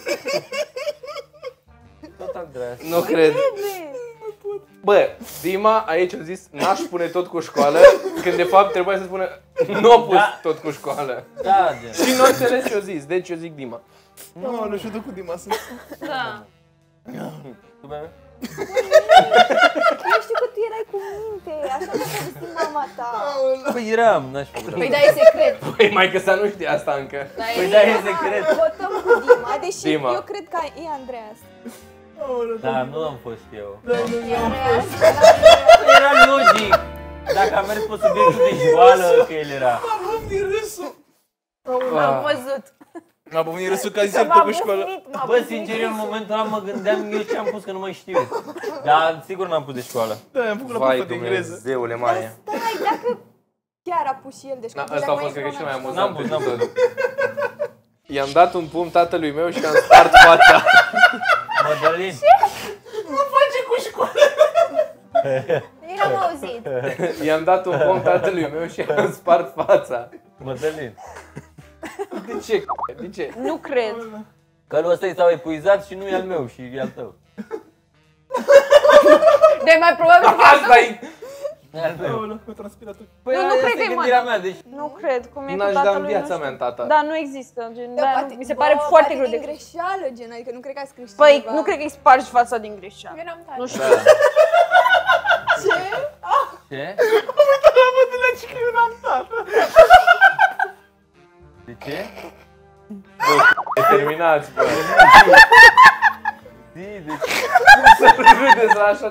Tot Andreea. Nu cred. Bă, Dima aici a zis n-aș pune tot cu școală, când de fapt trebuia să spună nu a pus Da. tot cu școală. Da, gen. Și nu a înțeles ce a zis, deci eu zic Dima. Nu, nu știu tu cu Dima sunt. Da. Tu, bebe? Eu știu că tu erai cu minte, așa mi-a povestit mama ta. Păi eram, n-aș fi Păi da, e secret. Păi maică sa nu știe asta încă. Păi da, e secret. Votăm cu Dima, deși Dima. eu cred că e Andreas. Da, nu am fost eu. Andreas, Era logic. Dacă am mers pe subiectul de școală, că el era. M-a bufnit râsul. Am văzut. M-a bufnit râsul că a zis m-a tot cu școală. bufnit, m-a Bă, bufnit. sincer, eu în momentul ăla mă gândeam eu ce am pus, că nu mai știu. Dar sigur n-am pus de școală. Da, am făcut la Vai bufă de engleză. Dumnezeule mare. Stai, dacă chiar a pus și el de Na, școală. ăsta a fost cred că cel mai N-am amuzant pus, n-am pus. episod. I-am dat un pumn tatălui meu și am spart fața. Mădălin. Eu n-am auzit. I-am dat un pumn tatălui meu și am spart fața. Mădălin. De ce? De ce? Nu cred. Călul ăsta i s-au epuizat și nu e al meu și e al tău. De mai probabil că... Asta e. E al meu. Aoleu, mi-a transpirat tot. Păi Nu, nu asta cred e că e gândirea mă- mea, deci... Nu cred, cum e cu N-aș da în tatălui, nu viața știu. mea în tata. Da, nu există, gen, Da, da, poate- nu, mi se pare bă, foarte poate greu din de... greșeală, gen, adică nu cred că a scris Păi, cineva. nu cred că îi spargi fața din greșeală. Eu n-am tare. Nu știu. Da. Ce? Ce că eu n-am tată. De ce? Terminați, bă. Zi, de ce? Să râdeți la așa.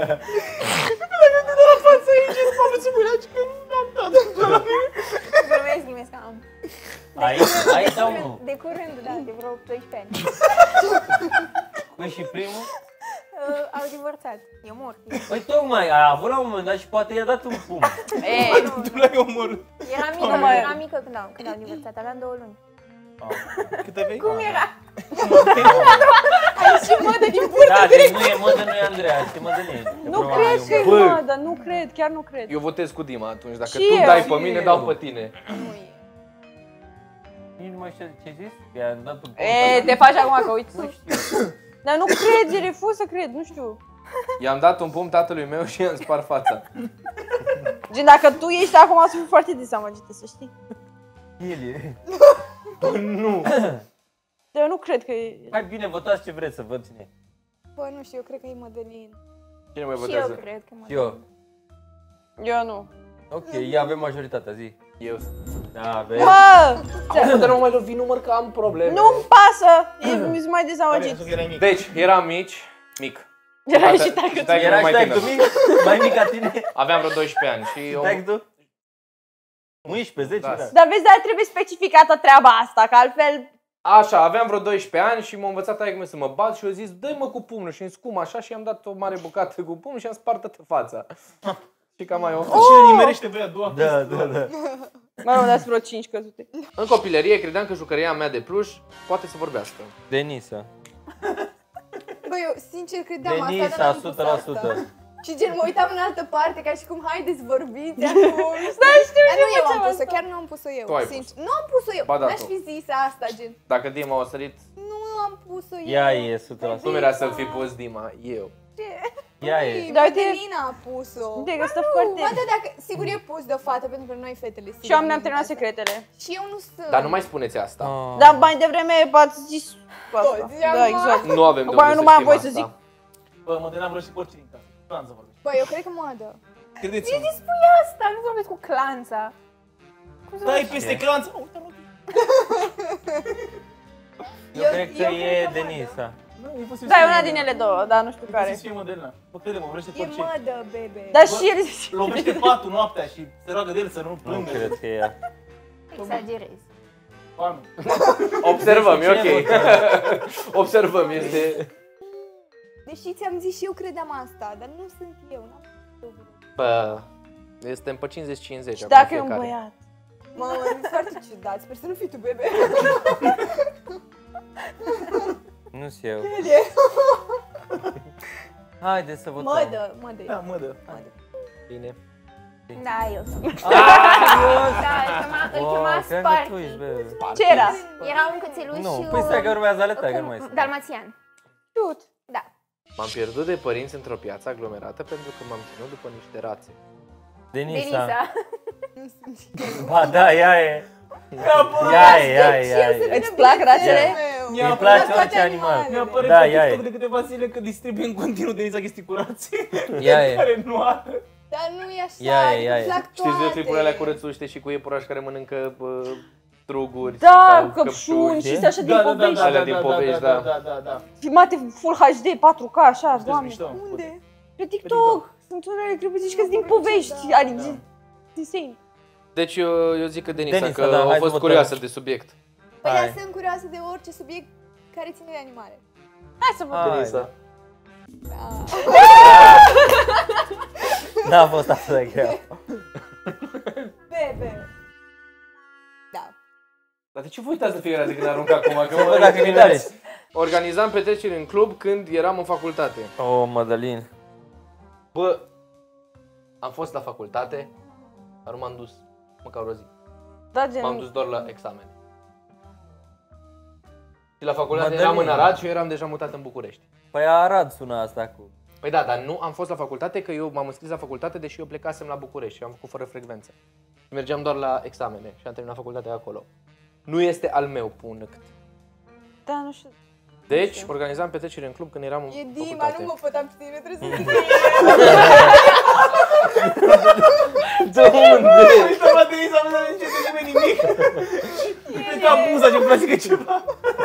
Glumesc, glumesc, că am. Aici, aici sau nu? De curând, da, de vreo doisprezece ani. Păi și primul? Uh, au divorțat. E mort. Păi tocmai, a avut la un moment dat și poate i-a dat un pumn. Ei, Tu l-ai omorât. Era mică, mai- era mică când au, când au divorțat, aveam două luni. Cât aveai? Cum era? Ai și mădă din burtă. Da, deci nu e Mădă, nu e Andreea, este Mădălin. nu cred că e Bă. mădă, nu cred, chiar nu cred. Eu votez cu Dima atunci. Dacă Și tu eu. dai pe Și mine, eu. dau pe tine. Nu e. Nici nu mai știu ce ai zis? I-a dat un E, te faci acum că uiți. Nu știu. Dar nu cred, refuz să cred, nu știu. I-am dat un pumn tatălui meu și i-am spart fața. Gen, dacă tu ești acum, o să fiu foarte dezamăgită, să știi. El e. Nu. Dar eu nu cred că e... Hai bine, votați ce vreți să văd cine. Bă, nu știu, eu cred că e Mădălin. Cine mai Și eu votează? cred că mă. Eu. Eu nu. Ok, ia avem majoritatea, zi. Eu. Da, vezi? Bă! Bă, dar nu mai lovi număr că am probleme. Nu-mi pasă! E, mi-s mai dezamăgit. Că erai mic. Deci, eram mici, mic. Era și Tată- taică. și taică Era mai și tânăr. tu mic? Mai mic ca tine? Aveam vreo doisprezece ani și eu... Stai tu? unsprezece, zece, Da. da. Dar vezi, dar trebuie specificată treaba asta, că altfel... Așa, aveam vreo doisprezece ani și m-a învățat taică să mă bat și eu zis, dă-i mă cu pumnul și îmi scum așa și i-am dat o mare bucată cu pumnul și am spart toată fața. Și cam mai o... Cine nimerește voi a doua? Da, da, da. Mă rog, dați vreo cinci căzute. În copilărie credeam că jucăria mea de pluș poate să vorbească. Denisa. Bă, eu sincer credeam asta, dar Denisa, n-am pus o sută la sută. asta. Și gen, mă uitam în altă parte, ca și cum, haideți, vorbiți acum. Da, știu, Dar nu știu, eu am făceam pus-o, asta. chiar nu am pus-o eu, Tu ai sincer. Nu am pus-o eu, Ba da, n-aș tu. fi zis asta, gen. Dacă Dima a sărit, Nu am pus-o eu. Ea e o sută la cum sută. era să fi pus Dima? Eu. Ea e. Da, uite- Mădălina a pus-o. Uite că stă Nu, foarte- Bă, da, dacă, sigur e pus de o fată, pentru că noi fetele. Și eu sigur, mi-am nu terminat asta. secretele. Și eu nu sunt. Dar nu mai spuneți asta. Dar mai devreme v-ați zis asta. Toți, Da, acum. exact. Nu avem de Acum unde eu nu să mai am știm voie să asta. zic. Bă, mă dădeam vreo și cu oricine în casă. Clanță vorbesc. Bă, eu cred că mă dă. Credeți-mă. Ce spui asta? Nu vorbesc cu clanța. Cum să Stai vorbesc? peste clanță. Mă, uite, mă. Eu Eu- cred că eu cred e că mă Denisa. Nu, e posibil Da, să e fie una Mădălina. din ele două, dar nu știu E posibil care. să fie Mădălina. Bă, crede-mă, vorbește cu E oricine. mădă, bebe. Dar și el Lovește patul noaptea și se roagă de el să nu Nu plângă. cred că e ea. Exagerezi. Oameni. Observăm, e Ce ok. Observăm, este... Deși ți-am zis și eu credeam asta, dar nu sunt eu. N-am pus-o. Bă, Suntem pe cincizeci cincizeci. Și acum dacă e un fiecare. băiat? Mamă, e foarte ciudat, sper să nu fii tu, bebe. Nu știu eu. Haideți să votăm. Mădă, mădă. Da, mă dă. Bine. Da, eu sunt. Ah, Da, îl chema, îl wow, chema cred că tu ești, Sparky. bă. Ce era? Era un cățeluș Nu, și păi stai că urmează aleta, că cum- nu mai sunt. Dalmațian. Știut. Da. M-am pierdut de părinți într-o piață aglomerată pentru că m-am ținut după niște rațe. Denisa. Denisa. Ba da, ea e. Ea e, ea e, ea e. Îți plac rațele? Îi place orice animal. Mi-a apărut Da, pe ea TikTok e. de câteva zile că distribuie în continuu Denisa chestii curații. Ea e. Care nu are. Dar nu e așa, Ia e, adică ia îmi e. plac Știți toate. clipurile alea cu rățuște și cu iepuraș care mănâncă bă, struguri Da, sau căpșuni și știi? așa din povești. Alea din povești, da. da, da, da. Filmate Full H D, patru K, așa, Sunteți doamne. mișto. Unde? Pe TikTok. Sunt unele clipuri zici că sunt din povești. Adică, insane. Deci eu, eu zic că Denisa, Denisa, că da, hai a să fost votăm. curioasă de subiect. Păi Hai. da, sunt curioasă de orice subiect care ține de animale. Hai să votăm. Hai. Denisa. Da. N-a fost atât de greu. Bebe. Da. Dar de ce vă uitați de fiecare dată când arunc acum? Că Bă, dacă mi dați. Organizam petreceri în club când eram în facultate. Oh, Mădălin. Bă, am fost la facultate, dar nu m-am dus măcar o zi. Da, gen. M-am dus doar la examen. Și la facultate Mădălin. eram în Arad și eu eram deja mutat în București. Păi Arad sună asta cu... Păi da, dar nu am fost la facultate, că eu m-am înscris la facultate, deși eu plecasem la București și am făcut fără frecvență. Mergeam doar la examene și am terminat facultatea acolo. Nu este al meu, punct. Da, nu știu. Deci, organizam petreceri în club când eram în E Dima, facultate. nu mă pătam pe tine, trebuie să zic. De unde? Uite, la Denisa, nu are nici de nimeni nimic. Uite, abuza ce-mi place că ceva.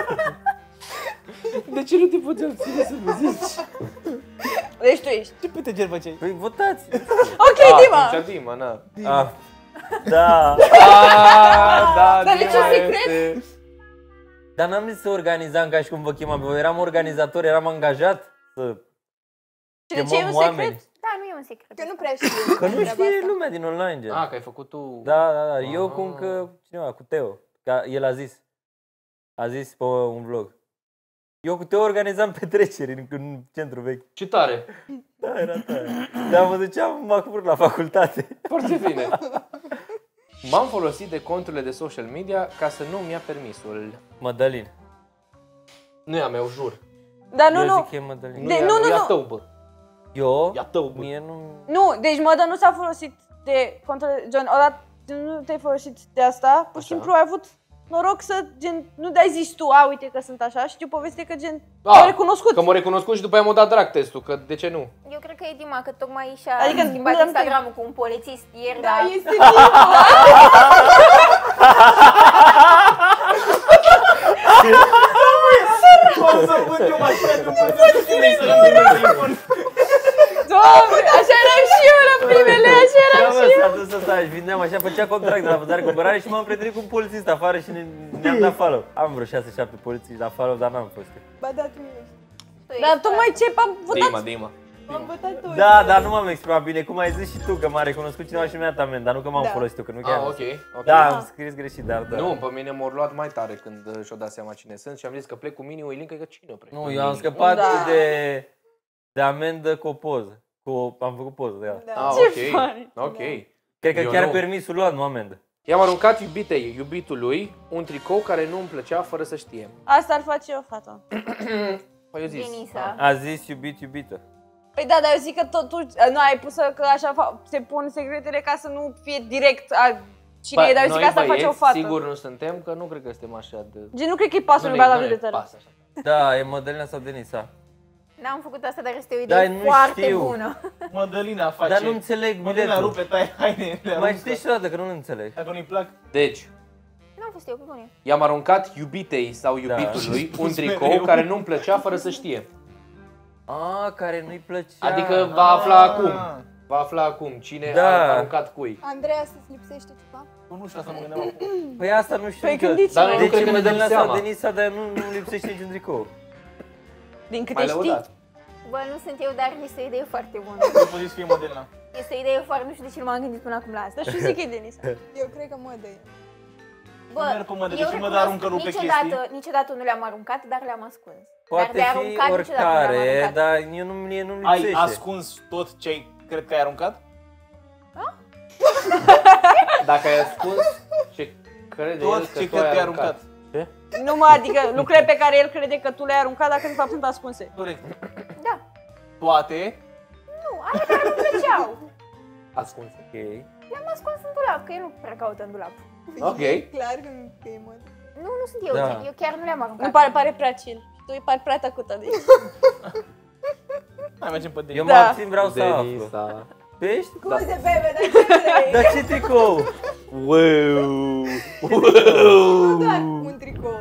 De ce nu te poți abține să mă zici? Deci tu ești. Ce petreceri făceai? Păi votați. Ok, Dima. Atunci Dima, na. Ah, da. Ah, da, Dar de ce Dima secret? este. Dar n-am zis să organizam ca și cum vă chemam. Eu eram organizator, eram angajat să Și de ce e chemăm un oameni. secret? Da, nu e un secret. Că nu prea știu. Că nu treaba știe asta. lumea din online, gen. Ah, că ai făcut tu... Da, da, da. Eu Ah. cum că cineva, cu Teo. Că el a zis. A zis pe un vlog. Eu cu Teo organizam petreceri în, în centru vechi. Ce tare. Da, era tare. Dar mă duceam acum la facultate. Foarte bine. M-am folosit de conturile de social media ca să nu-mi ia permisul. Mădălin. Nu e a meu, jur. Dar nu, Eu nu. zic că e Mădălin. De- e a nu, meu, nu, e a nu. tău, bă. Eu? E a tău, bă. Mie nu... Nu, deci Mădă nu s-a folosit de controle, gen, odată nu te-ai folosit de asta, pur și Așa. simplu ai avut noroc să, gen, nu dai zis tu, a, uite că sunt așa, știu poveste că, gen, Ah, te-au recunoscut. Că m-a recunoscut și după aia m-a dat drag testul, că de ce nu? Eu cred că e Dima, că tocmai și-a Adică schimbat nu am Instagramul cu un polițist ieri, Da, dar... este Dima. Cum să vând eu mașina de un polițist să rămân în telefon? Doamne, așa eram și eu la primele, așa Da, eram mă, și eu. s-a dus ăsta, își vindeam așa, făcea contract de la vânzare-cumpărare și m-am prietenit cu un polițist afară și ne, ne-am dat follow. Am vreo șase șapte polițiști la follow, dar n-am fost eu. Ba da, tu ești. tu Dar ești tocmai ce am votat. Dima, Dima. M-am votat toți. Da, dar nu m-am exprimat bine, cum ai zis și tu, că m-a recunoscut cineva și mi-a dat amendă, dar nu că m-am Da. folosit eu, că nu chiar. Ah, ok. ok. Da, am scris greșit, dar da. Nu, pe mine m-au luat mai tare când uh, și-o dat seama cine sunt și am zis că plec cu Mini Oilinca, că cine o plec? Nu, eu am scăpat Da. de, de amendă cu o poză. Cu o, am făcut poză de ea. Da. Ah, Ce ok. funny. Ok. Cred că Eu chiar nu. permisul luat, nu amendă. I-am aruncat iubitei, iubitului, un tricou care nu îmi plăcea fără să știe. Asta ar face eu, fata. Păi eu zis. Denisa. A zis iubit, iubită. Păi da, dar eu zic că totuși, nu ai pus că așa fa- se pun secretele ca să nu fie direct a cine e, dar eu zic că asta face o fată. sigur nu suntem, că nu cred că suntem așa de... Gen, nu cred că-i pasă Nu unui ne- băiat la nu ne vedetă. pasă așa. Da, e Mădălina sau Denisa. N-am făcut asta, dar este o Dar idee nu foarte știu. bună. Mădălina face. Dar nu înțeleg Mădălina biletul. rupe, tai haine, le Mai aruncă. știi și o dată că nu înțeleg. Dacă nu-i plac. Deci, N-am fost eu, cu bune. i-am aruncat iubitei sau iubitului un tricou care nu îmi plăcea fără să știe. A, care nu-i plăcea. Adică va afla acum. Va afla acum cine Da. a aruncat cui. Andreea, să-ți lipsește ceva? Eu nu știu, asta mă gândeam acum. Păi asta nu știu Păi că... gândiți-vă. Dar noi nu De cred ce că ne dăm Mădălina sau seama. Denisa, dar nu, nu lipsește niciun tricou. Din câte Mai știi. lăudat. Bă, nu sunt eu, dar este o idee foarte bună. Nu poți să fie Mădălina. Este o idee foarte, nu știu de ce nu m-am gândit până acum la asta. Dar și zic că e Denisa. Eu cred că mă dă el. Bă, merg cu mădă, eu deci mă recunosc, aruncă rupe niciodată, chestii. niciodată nu le-am aruncat, dar le-am ascuns. Poate dar de fi aruncat niciodată nu le-am oricare, aruncat. dar eu nu, mie nu-mi Ai lipsește. ascuns tot ce ai, cred că ai aruncat? Dacă ai ascuns ce crede el Tot că ce tu cred că ai ai aruncat. aruncat. Ce? Nu mă, adică lucrurile pe care el crede că tu le-ai aruncat, dacă de fapt sunt ascunse. Corect. Da. Toate. Nu, alea care nu plăceau. Ascuns. Ok. Le-am ascuns în dulap, că el nu prea caută în dulap. Ok. E clar că nu că e mă. Nu, nu sunt eu, Da. eu chiar nu le-am aruncat. Nu pare, pare prea chill. Tu îi pari prea tăcută de Hai, mergem pe Eu Denis. mă Da. abțin, vreau să aflu. Denisa. Tu ești? Scuze, bebe, dar ce vrei? Dar ce tricou? Wow! Doar un tricou.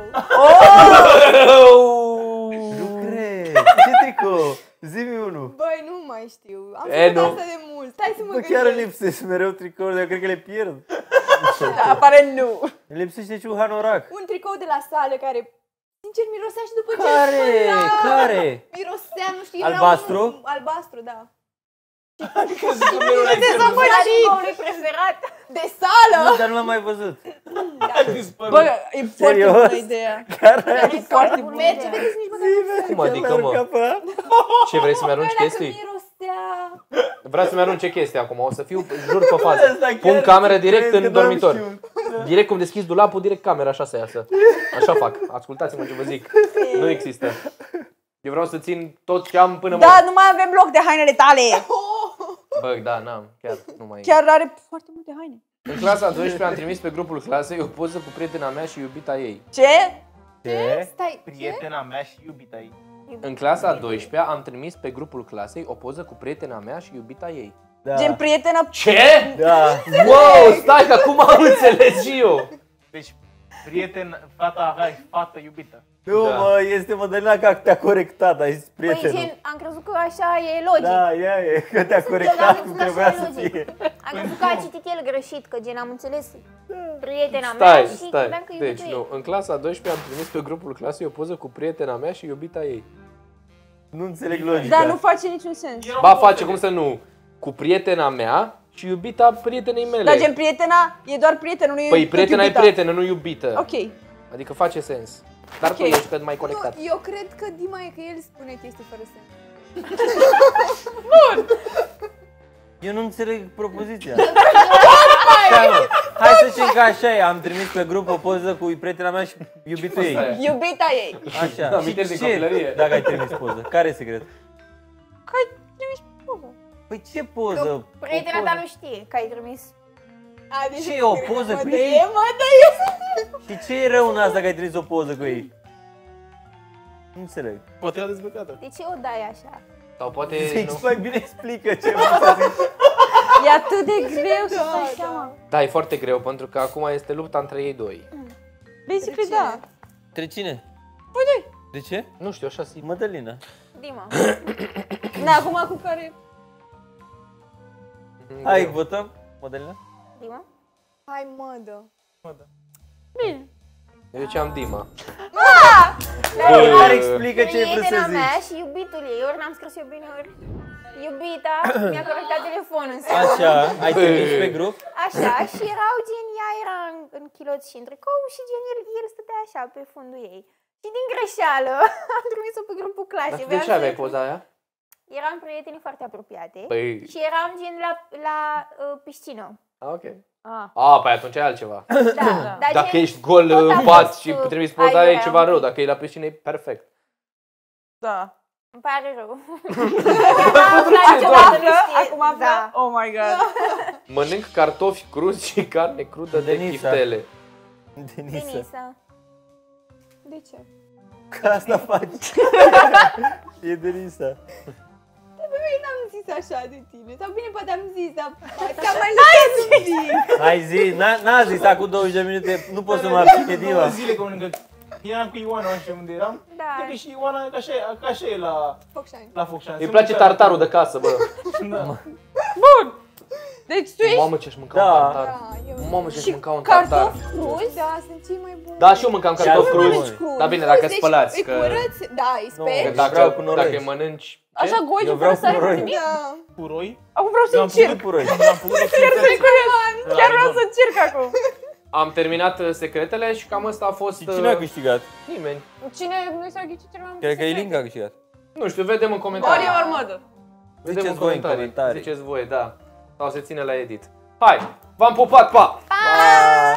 Nu cred. Ce tricou? Zi-mi unul. Băi, nu mai știu. Am E, făcut nu. asta de mult. Stai să mă Bă, chiar îmi gândesc. lipsesc mereu tricouri, dar eu cred că le pierd. Da, pare nu. Îmi lipsește și un hanorac. Un tricou de la sală care, sincer, mirosea și după ce Care? îl spălam. Care? Mirosea, nu știu, era Albastru? un- Albastru, da. Tricoului preferat. De sală! Nu, dar nu l-am mai văzut. Bă, e foarte Serios? bună ideea. Chiar? E foarte bună. Merge, vedeți, nici măcar nu Cum adică, mă? Ce, vrei să-mi arunci dacă chestii? mirosea. Vreau să-mi arunce chestii acum, o să fiu, jur pe Asta fază. chiar Pun camera direct crezi că în n-am dormitor. știut. Direct cum deschizi dulapul, direct camera, așa să iasă. Așa fac, ascultați-mă ce vă zic. Nu există. Eu vreau să țin tot ce am până Da, mă... nu mai avem loc de hainele tale. Bă, da, n-am, chiar nu mai... Chiar are foarte multe haine. În clasa a douăsprezecea am trimis pe grupul clasei o poză cu prietena mea și iubita ei. Ce? Ce? Stai, ce? Prietena mea și iubita ei. În clasa a douăsprezecea am trimis pe grupul clasei o poză cu prietena mea și iubita ei. Da. Gen prietenă. Ce? Da. Wow, stai că acum am înțeles și eu. Deci, prieten, fata, hai, fată iubită. Nu, Da. mă, este Mădălina că te-a corectat, ai zis Păi, prietenul. gen, am crezut că așa e logic. Da, ia e, că te-a corectat cum trebuia să fie. Am crezut că a citit el greșit, că gen am înțeles prietena Stai, mea și stai. credeam că Deci, iubitul nu, ei. în clasa a douăsprezecea am trimis pe grupul clasei o poză cu prietena mea și iubita ei. Nu înțeleg logica. Da, nu face niciun sens. Ba face, cum să nu, cu prietena mea și iubita prietenei mele. Dar gen prietena e doar prietenul, nu e Păi tot prietena e iubita. prietenă, nu iubită. Ok. Adică face sens. Dar tu Ok. ești cât mai conectat. Nu, eu cred că Dima e că el spune chestii fără sens. Eu nu înțeleg propoziția. Stai, mă. Hai să zicem că așa e, am trimis pe grup o poză cu prietena mea și iubitul ei. Asta e. Iubita ei. Așa. Amintiri Și din ce copilărie. dacă ai trimis poză? Care e secret? Că ai trimis poză. Păi ce poză? Prietena O ta poză. nu știe că ai trimis. A, deci Ce nu o cred că poză mă cu dă ei? e, mă dă e. Și ce e rău în asta că ai trimis o poză cu ei? Nu înțeleg. Poate era dezbrăcată. De ce o dai așa? Sau poate Deci nu. mai bine explică ce vrei să zici. E atât de greu să dai Da, seama. Da, e foarte greu pentru că acum este lupta între ei doi. Basically, da. Între cine? Păi doi. De ce? Nu știu, așa simt. Mădălina. Dima. Da, acum cu care... Hai, votăm? Mădălina? Dima? Hai, mă dă. Bine. Eu ce am Dima. Care explică ce vrei să Prietena mea zici. și iubitul ei, ori n-am scris eu bine, ori iubita mi-a corectat telefonul în seara. Așa, ai trimis pe grup? Așa, și erau gen, ea era în, în chiloți și în tricou și gen, el, el stătea așa pe fundul ei. Și din greșeală am trimis-o pe grupul Dar clasei. tu de Voiam ce să aveai le- poza aia? Eram prieteni foarte apropiate Păi, și eram gen la, la uh, piscină. a, ok. Ah. A, păi atunci e altceva. Da, dar Dacă gen, ești gol tot a în pat fost, și uh, trimiți poza aia, e aiurea ceva un rău. pic. Dacă e la piscină, e perfect. Da. îmi pare rău. ce, Află? Acum află? Da. Oh my god. Mănânc cartofi cruzi și carne crudă de Denisa. chiftele. Denisa. Denisa. De ce? Că asta faci. E Denisa. Băi, n-am zis așa de tine. Sau bine, poate am zis, dar ți-am mai lăsat un pic. Hai zi, n-a, n-a zis acum douăzeci de minute, nu pot să mă abține Două Diva. zile că mănâncă. Eram cu Ioana, nu știu unde eram. Da. Cred că și Ioana, ca așa, e- ca așa e la, Focșani. la Focșani. Îi place tartarul de casă, bă. Da. Deci tu ești Mamă, ce-aș mânca Da. un tartar. Da, eu... Mamă, ce-aș și mânca un tartar. cartofi cruzi? Da, sunt cei mai buni. Da, și eu mâncam cartofi Și cruzi. mănânci cruzi. Dar bine, dacă Deci, spălați, îi că... curăți, da, îi Nu, speli. că Vreau dacă, cu noroi. dacă îi mănânci Așa goji, Eu fără vreau să ai puroi. nimic. Da. Puroi? Acum vreau să Eu am încerc. făcut Puroi. Am făcut o Chiar să Chiar vreau să încerc acum. Am terminat uh, secretele și cam asta a fost... Și cine a uh, câștigat? Nimeni. Cine nu s-a ghicit cel mai multe Cred că secrete? Ilinca a câștigat. Nu știu, vedem în Ori comentarii. e ori mădă. Vedem Ziceți în voi în comentarii. comentarii. Ziceți voi, da. Sau se ține la edit. Hai, v-am pupat, pa! Pa!